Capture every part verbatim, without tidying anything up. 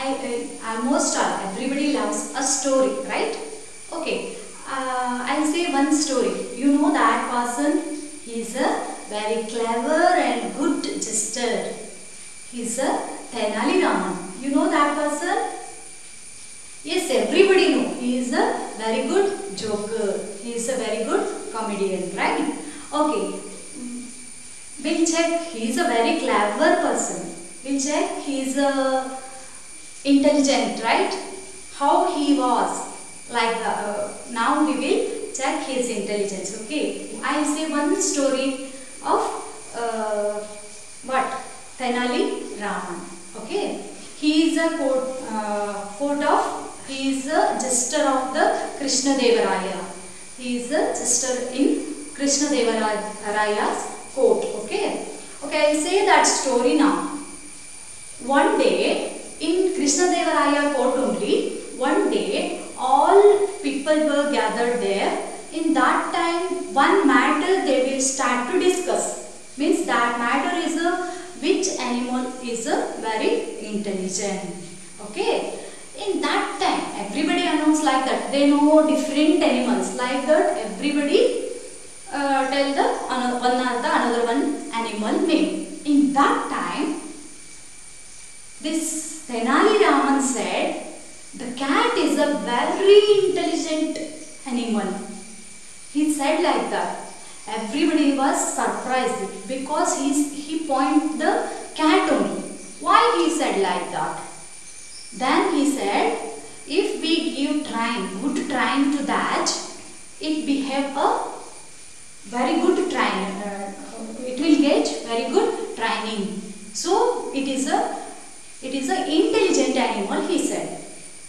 I, I almost all everybody loves a story, right? Okay, uh, I'll say one story. You know that person, he is a very clever and good jester. He is a Tenali Raman. You know that person? Yes, everybody know. He is a very good joker. He is a very good comedian, right? Okay, we'll check. He is a very clever person. We'll check. He is a intelligent, right? How he was. Like the, uh, now we will check his intelligence. Okay, I say one story of uh, what? Tenali Raman. Okay, he is a court, uh, court of. He is a jester of the Krishna Devaraya. He is a jester in Krishna Devaraya's court. Okay, okay. I say that story now. One day in Krishna Devaraya court only. One day all people were gathered there. In that time, one matter they will start to discuss. Means that matter is a which animal is a very intelligent. Okay. In that time, everybody announced like that. They know different animals. Like that, everybody uh, tell the uh, one the another one animal name. In that time, this Tenali Raman said, the cat is a very intelligent animal. He said like that. Everybody was surprised because he's, he pointed the cat only. Why he said like that? Then he said, if we give train, good train to that, it behave a very good train. Uh, it will get very good training. So it is a it is a intelligent animal, he said.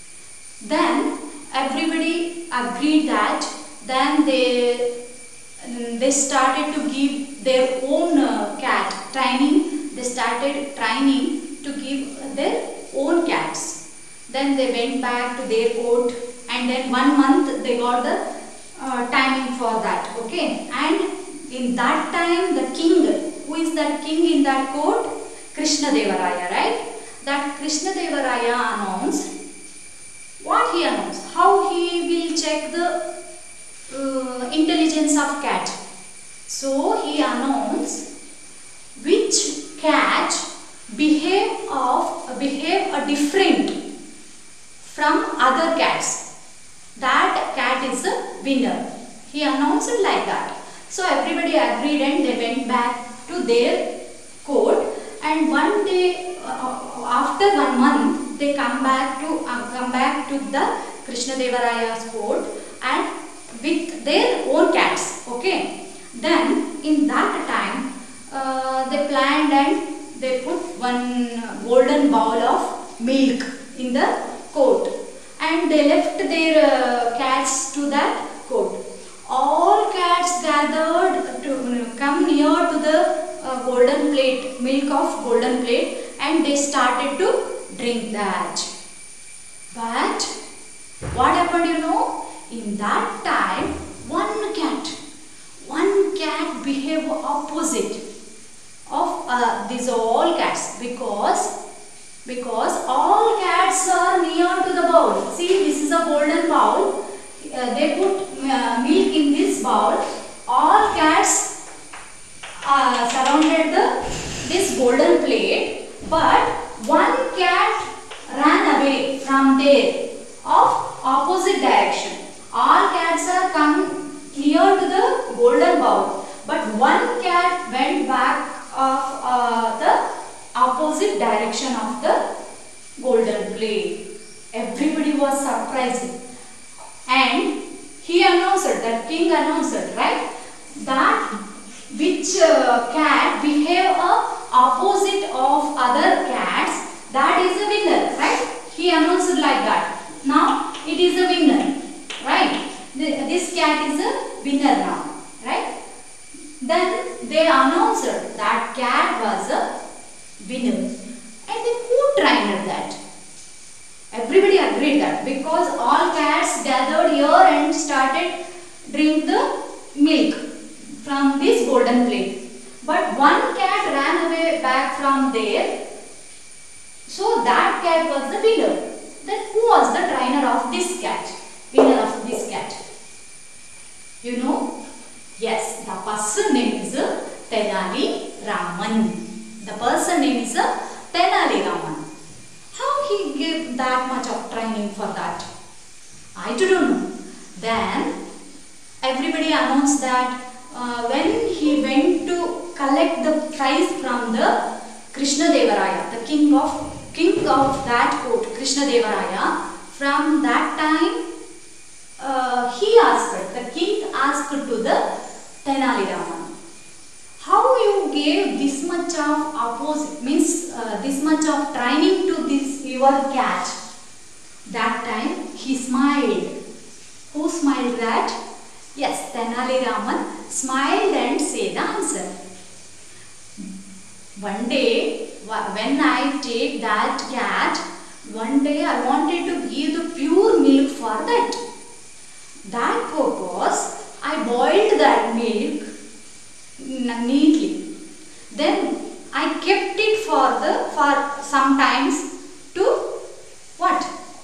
Then everybody agreed that. Then they they started to give their own uh, cat training. They started training to give their own cats. Then they went back to their court, and then one month they got the uh, timing for that. Okay, and in that time the king, who is that king in that court? Krishna Devaraya, right? That Krishna Devaraya announced, what he announced? How he will check the uh, intelligence of cat. So he announced which cat behave of uh, behave a different from other cats. That cat is a winner. He announced it like that. So everybody agreed and they went back to their court. And one day, uh, after one month, they come back to uh, come back to the Krishna Devaraya's court and with their own cats. Okay. Then in that time, uh, they planned and they put one golden bowl of milk in the court, and they left their uh, cats to that court. All cats gathered to come near to the uh, golden plate, milk of golden plate, and they started to drink that. But what happened, you know? In that time, one cat, one cat behaved opposite of uh, these all cats, because because all cats are near to the bowl. See, this is a golden bowl. Uh, they put uh, milk in this bowl. All cats uh, surrounded the this golden plate, but one cat ran away from there of opposite direction. All cats are come near to the golden bowl, but one cat went back of uh, the opposite direction of the golden plate. Everybody was surprised, and he announced, that king announced, right, that which uh, cat behave a opposite of other cats, that is a winner, right? He announced like that. Now it is a winner, right? This cat is a winner now, right? Then they announced that cat was a winner. And then who trained that? Everybody agreed that, because all cats gathered here and started drink the milk from this golden plate. But one cat ran away back from there So that cat was the winner. Then who was the trainer of this cat? Winner of this cat? You know? Yes, the person name is Tenali Raman. The person name is Tenali Raman. How he gave that much of training for that? I don't know. Then everybody announced that uh, when he went to collect the prize from the Krishna Devaraya, the king of king of that court, Krishna Devaraya, from that time uh, he asked, the king asked to the Tenali Raman, how you gave this much of opposite, means uh, this much of training to this your cat? That time he smiled. Who smiled that? Yes, Tenali Raman smiled and said the answer. One day, when I take that cat, one day I wanted to give the pure milk for that. That purpose, I boiled that milk neatly. Then I kept it for the for sometimes to what?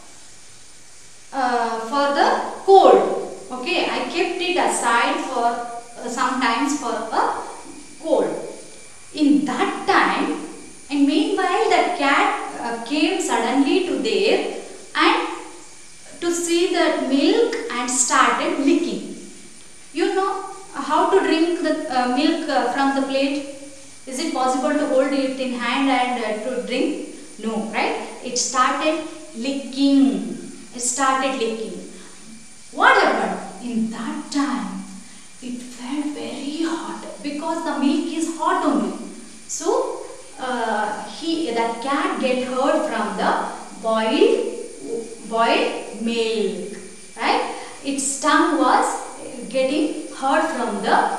Uh, for the cold. Okay, I kept it aside for uh, sometimes for a cold. In that time, and meanwhile that cat uh, came suddenly to there and to see that milk and started licking. You know how to drink the uh, milk uh, from the plate? Is it possible to hold it in hand and uh, to drink? No, right? It started licking. It started licking. What happened? In that time, it felt very hot because the milk is hot only. So, uh, he that cat get hurt from the boiled, boiled milk, right? Its tongue was getting hurt from the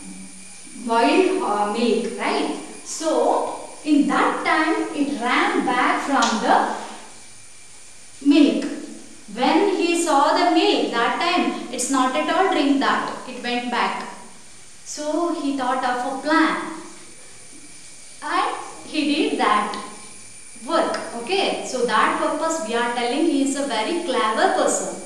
boiled uh, milk, right? So, in that time, it ran back from the milk. When he saw the milk, that time, it's not at all drink that. It went back. So, he thought of a plan. And he did that work. Okay. So, that purpose we are telling he is a very clever person.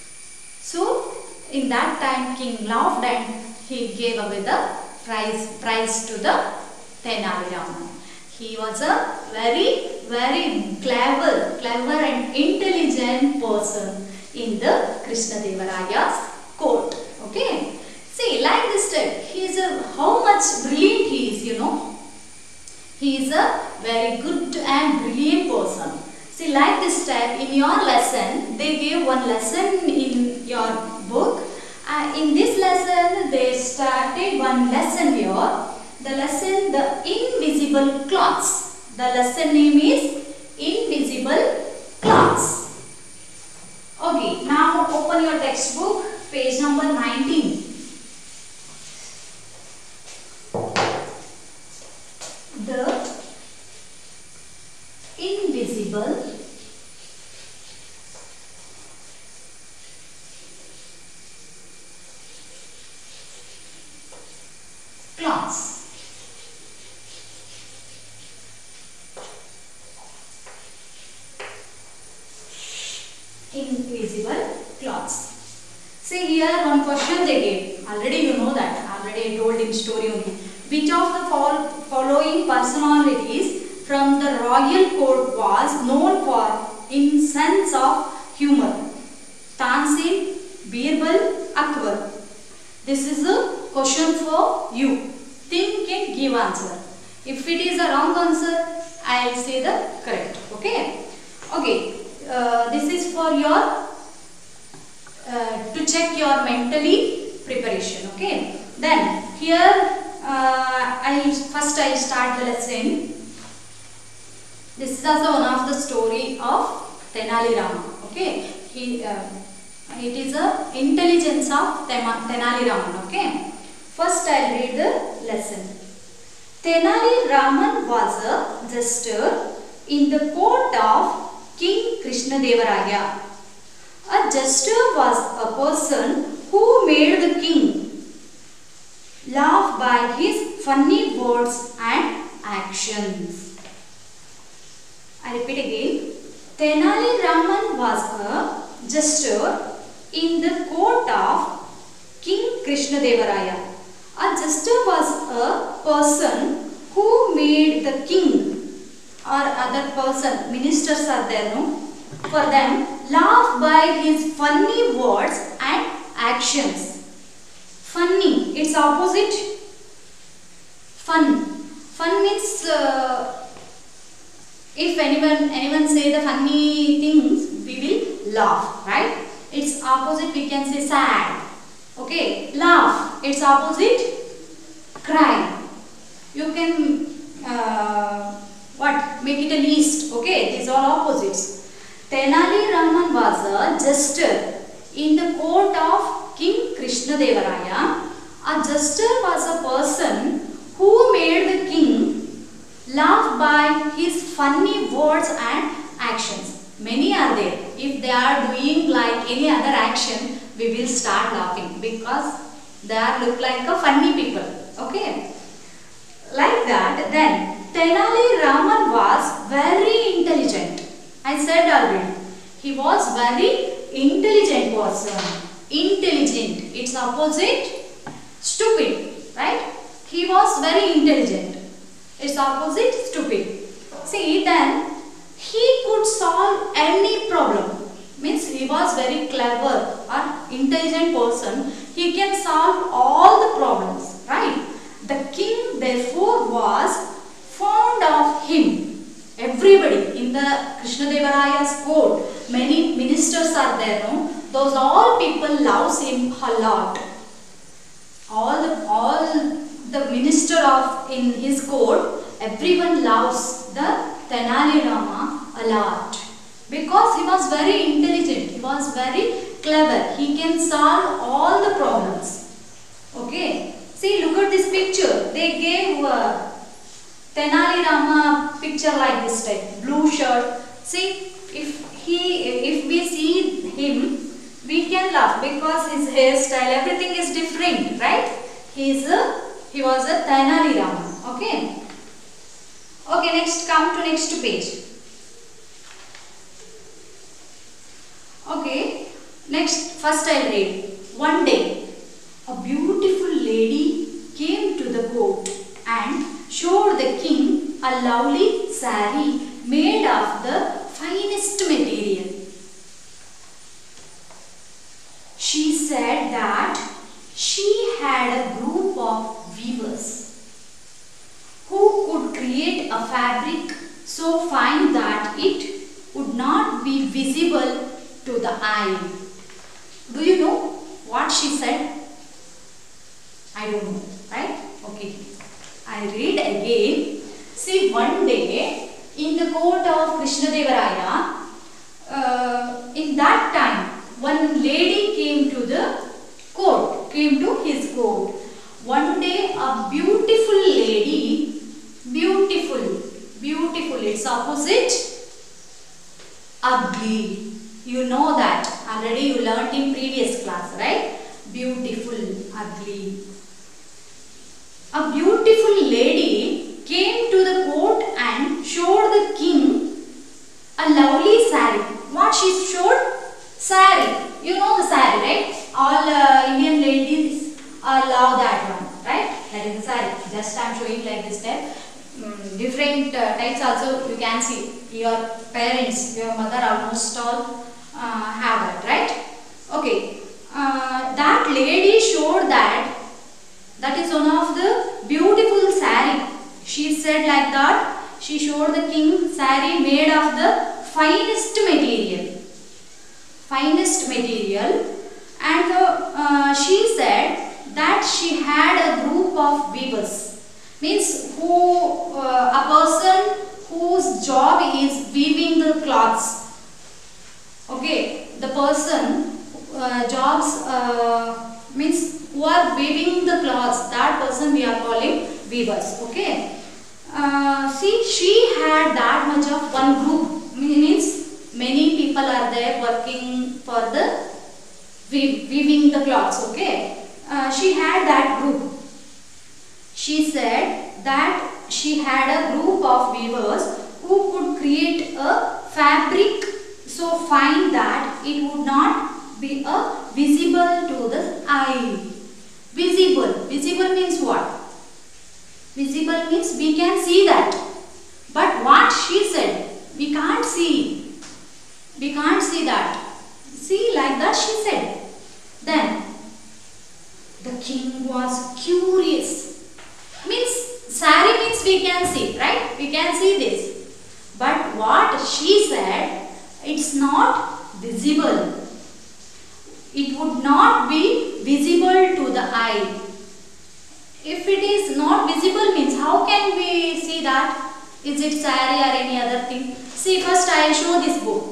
So, in that time, king laughed and he gave away the prize, prize to the Tenali Raman. He was a very, very clever, clever and intelligent person in the Krishna Devaraya's court. Okay. See, like this type, he is a, how much brilliant he is, you know. He is a very good and brilliant person. See, like this type, in your lesson, they gave one lesson in your book. Uh, in this lesson, they started one lesson here. The lesson, the invisible cloths. The lesson name is Invisible Cloths. Okay, now open your textbook, page number nineteen. The invisible cloths. Invisible cloths. See here one question they gave. Already you know that. Already I told in story only. Which of the following personalities from the royal court was known for in sense of humor? Tansin, Birbal, Akbar. This is a question for you. Think and give answer. If it is a wrong answer, I will say the correct. Okay. Okay. Uh, this is for your uh, to check your mentally preparation. Okay. Then here uh, I first I start the lesson. This is also one of the story of Tenali Raman. Okay. He uh, it is a intelligence of Tenali Raman. Okay. First I will read the lesson. Tenali Raman was a jester in the court of King Krishna Devaraya. A jester was a person who made the king laugh by his funny words and actions. I repeat again. Tenali Raman was a jester in the court of King Krishnadeva Raya. A jester was a person who made the king or other person, ministers are there, no? For them, laugh by his funny words and actions. Funny, its opposite, fun. Fun means uh, if anyone anyone say the funny things, we will laugh, right? Its opposite we can say sad. Okay, laugh. Its opposite, cry. You can uh, what? Make it a list. Okay, these are opposites. Tenali Raman was a jester in the court of King Krishnadeva Raya. A jester was a person who made the king laugh by his funny words and actions. Many are there. If they are doing like any other action, we will start laughing because they are look like a funny people. Okay. Like that, then Tenali Raman was very intelligent. I said already. He was very intelligent person. Intelligent. Its opposite, stupid. Right? He was very intelligent. Its opposite, stupid. See, then he could solve any problem. Means he was very clever or intelligent person. He can solve all the problems. Right? The king therefore was fond of him. Everybody in the Krishnadeva Raya's court, many ministers are there, no? Those all people loves him a lot. All the all the minister of in his court, everyone loves the Tenali Rama a lot because he was very intelligent. He was very clever. He can solve all the problems. Okay. See, look at this picture. They gave uh, Tenali Rama picture like this type, blue shirt. See, if he, if we see him, we can laugh because his hairstyle, everything is different, right? He is a, he was a Tenali Rama. Okay. Okay. Next, come to next page. Okay. Next, first I'll read. One day, a beautiful lady came to the court and showed the king a lovely saree made of the finest material. She said that she had a group of weavers who could create a fabric so fine that it would not be visible to the eye. Do you know what she said? I don't know, right? Okay. I read again. See, one day in the court of Krishnadeva Raya, uh, in that time, one lady came to the court, came to his court. One day, a beautiful lady, beautiful, beautiful, its opposite, ugly. You know that. Already you learnt in previous class, right? Beautiful, ugly. A beautiful lady came to the court and showed the king a lovely saree. What she showed? Saree. You know the saree, right? All uh, Indian ladies uh, love that one, right? That is the saree. Just I am showing like this type. Mm, different uh, types also you can see. Your parents, your mother almost all uh, have that, right? Okay. Uh, that lady showed that that is one of the beautiful saree. She said like that. She showed the king saree made of the finest material. Finest material. And uh, uh, she said that she had a group of weavers. Means who uh, a person whose job is weaving the cloths. Okay. The person uh, jobs uh, means who are weaving the cloths, that person we are calling weavers. Okay. Uh, see, she had that much of one group. Means many people are there working for the weaving the cloths. Okay. Uh, she had that group. She said that she had a group of weavers who who could create a fabric so fine that it would not be a visible to the eye. Visible. Visible means what? Visible means we can see that. But what she said, we can't see. We can't see that. See, like that she said. Then the king was curious. Means sari means we can see, right? We can see this. But what she said, it's not visible. It would not be visible to the eye. If it is not visible means how can we see that? Is it sari or any other thing? See, first I will show this book.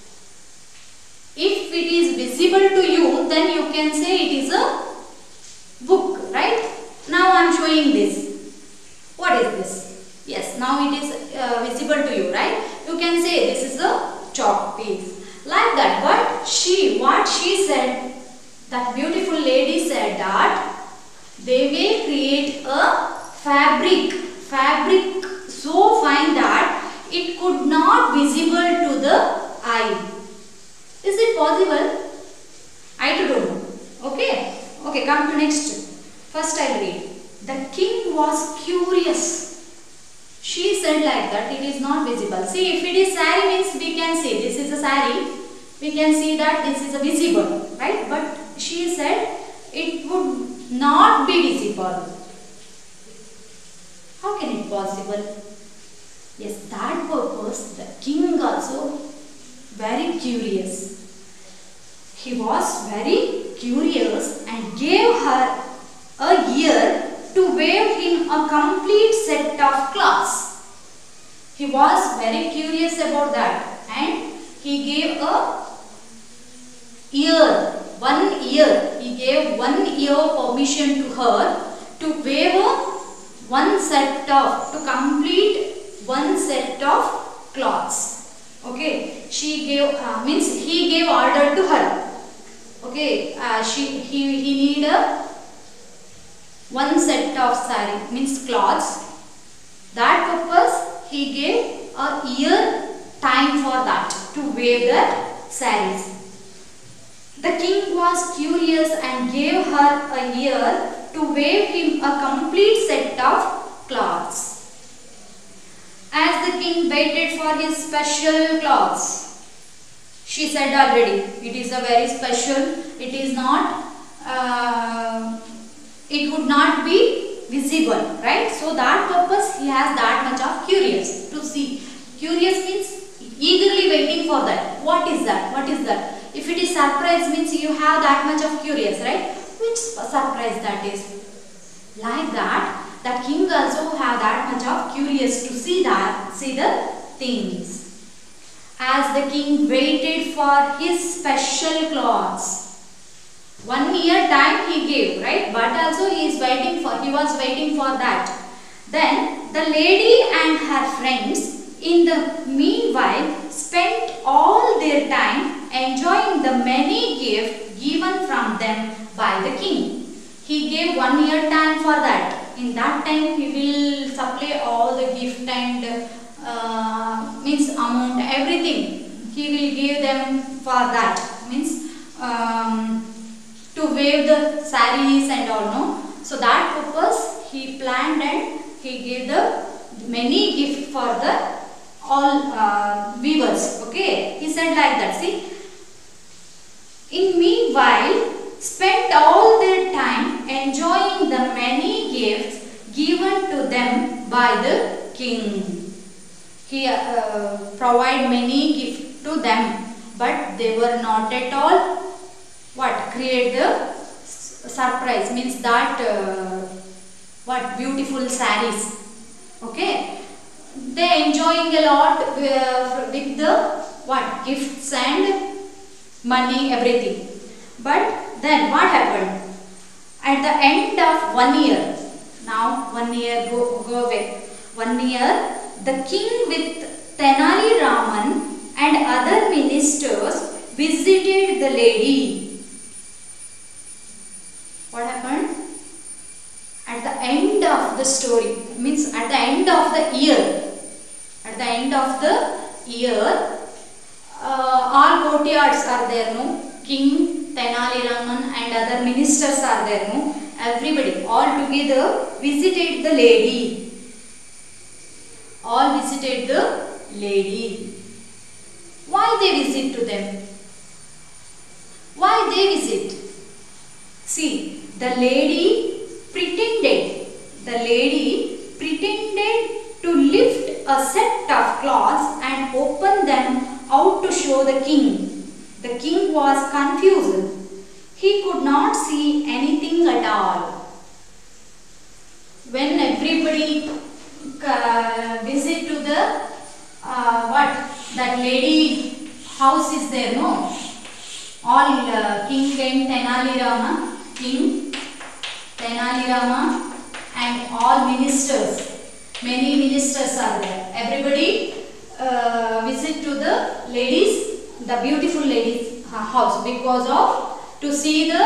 If it is visible to you, then you can say it is a book, right? Now I am showing this. What is this? Yes, now it is uh, visible to you, right? You can say this is a chalk piece. Like that. But she, what she said, that beautiful lady said that they will create a fabric, fabric so fine that it could not visible to the eye. Is it possible? I don't know. Okay. Okay, come to next. First I will read. The king was curious. She said like that it is not visible. See, if it is sari means we can see this is a sari. We can see that this is a visible, right? But she said it would not be visible. How can it possible? Yes, that purpose the king also very curious. He was very curious and gave her a year to weave him a complete set of cloths. He was very curious about that and he gave a year, one year. He gave one year permission to her to weave a one set of, to complete one set of cloths. Okay, she gave, uh, means he gave order to her. Okay, uh, she, he, he need a one set of sari, means cloths. That purpose he gave a year time for that, to weave the saris. The king was curious and gave her a year to weave him a complete set of cloths. As the king waited for his special cloths, she said already, it is a very special, it is not, uh, it would not be visible, right? So that purpose he has that much of curious to see. Curious means eagerly waiting for that. What is that? What is that? If it is surprise means you have that much of curious, right? Which surprise that is? Like that, the king also have that much of curious to see that, see the things. As the king waited for his special clothes. One year time he gave, right? But also he is waiting for, he was waiting for that. Then the lady and her friends in the meanwhile spent all their time enjoying the many gifts given from them by the king. He gave one year time for that. In that time he will supply all the gift and uh, means amount, everything. He will give them for that. Means um, to weave the saris and all, no. So that purpose he planned and he gave the many gifts for the all uh, weavers. Okay, he said like that. See, in meanwhile spent all their time enjoying the many gifts given to them by the king. He uh, provided many gifts to them, but they were not at all what create the surprise, means that uh, what beautiful saris. Okay, they enjoying a lot uh, with the what gifts and money, everything. But then what happened? At the end of one year, now one year go, go away, one year, the king with Tenali Raman and other ministers visited the lady. What happened? At the end of the story, means at the end of the year, at the end of the year, uh, all courtiards are there, no? King, Tenali Raman and other ministers are there, no? Everybody all together visited the lady. All visited the lady. Why they visit to them? Why they visit? See, the lady pretended, the lady pretended to lift a set of cloths and open them out to show the king. The king was confused. He could not see anything at all. When everybody uh, visit to the uh, what that lady house is there, no? All uh, King and Tenali Rama, King, Tenali Rama and all ministers, many ministers are there. Everybody uh, visit to the ladies, the beautiful ladies house, because of to see the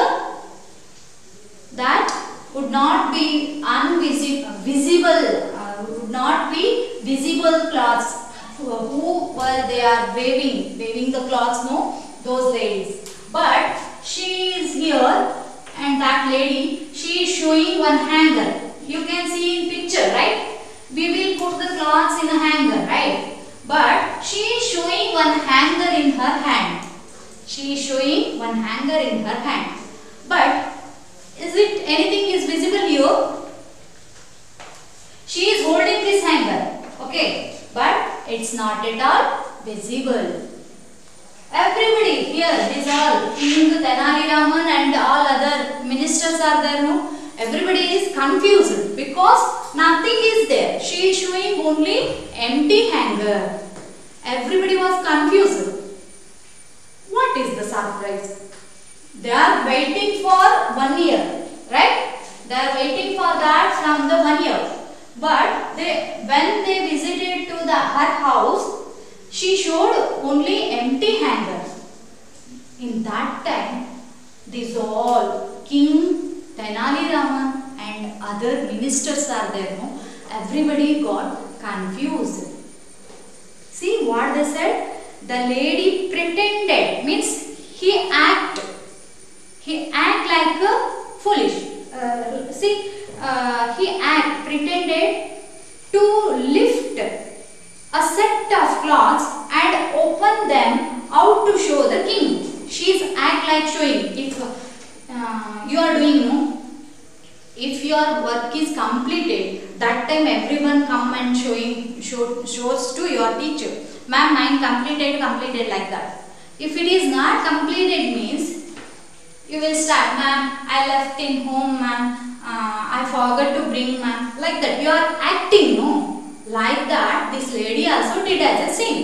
that would not be unvisible, visible, uh, would not be visible cloths. Who were they are waving, waving the cloths, no? Those ladies. But she is here, and that lady, she is showing one hanger. You can see in picture, right? We will put the cloths in a hanger, right? But she is showing one hanger in her hand. She is showing one hanger in her hand. But is it anything is visible here? She is holding this hanger, okay? But it's not at all visible. Everybody here, these all King, Tenali Raman and all other ministers are there, no? Everybody is confused because nothing is there. She is showing only empty hanger. Everybody was confused. What is the surprise? They are waiting for one year, right? They are waiting for that from the one year. But they, when they visited to the her house, she showed only empty hanger. In that time, these all King, Tenali Raman and other ministers are there, no? Everybody got confused. See what they said? The lady pretended, means he act, he act like a foolish. Uh, see, uh, he act, pretended to lift a set of cloths and open them out to show the king. She is act like showing. If uh, you are doing, no? If your work is completed, that time everyone come and showing show, shows to your teacher. Ma'am, mine completed, completed like that. If it is not completed means, you will start, ma'am, I left in home, ma'am, uh, I forgot to bring, ma'am. Like that, you are acting, no? Like that, this lady also did as a same.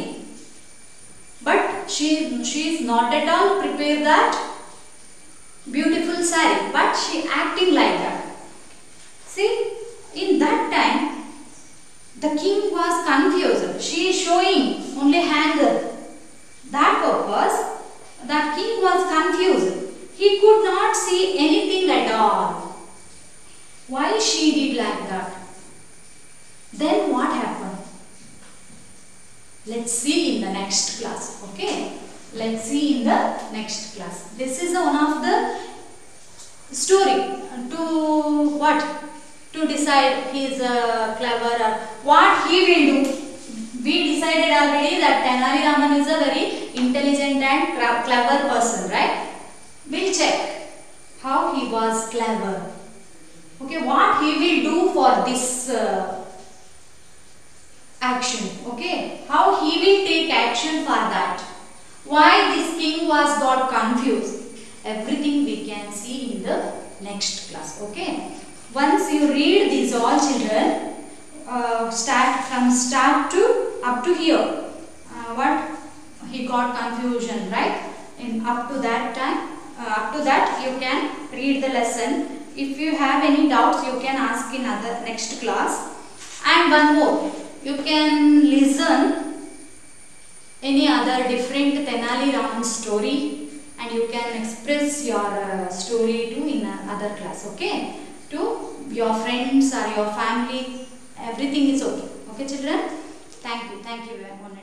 But she, she is not at all prepared that beautiful saree, but she acting like that. See, in that time, the king was confused. She is showing only hanger. That purpose, the king was confused. He could not see anything at all. Why she did like that? Then what happened? Let's see in the next class. Okay? Let's see in the next class. This is one of the story to what? To decide he is uh, clever or what he will do. We decided already that Tenali Raman is a very intelligent and clever person, right? We'll check how he was clever. Okay, what he will do for this uh, action. Okay, how he will take action for that. Why this king was got confused. Everything we can see in the next class. Okay. Once you read these all children, uh, start from start to up to here. Uh, what he got confusion, right? And up to that time, uh, up to that you can read the lesson. If you have any doubts, you can ask in other next class. And one more, you can listen any other different Tenali Raman story, and you can express your uh, story too in uh, other class. Okay. To your friends or your family, everything is okay. Okay children? Thank you. Thank you, Mona.